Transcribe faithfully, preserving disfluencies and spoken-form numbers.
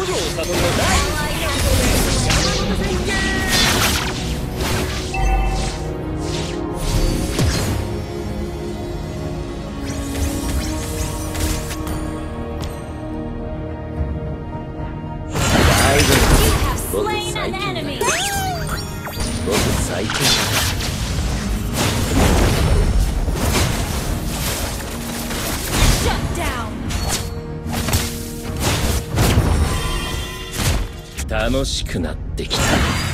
五条悟の第山手宣言。僕最強だ。僕最強だ。楽しくなってきた。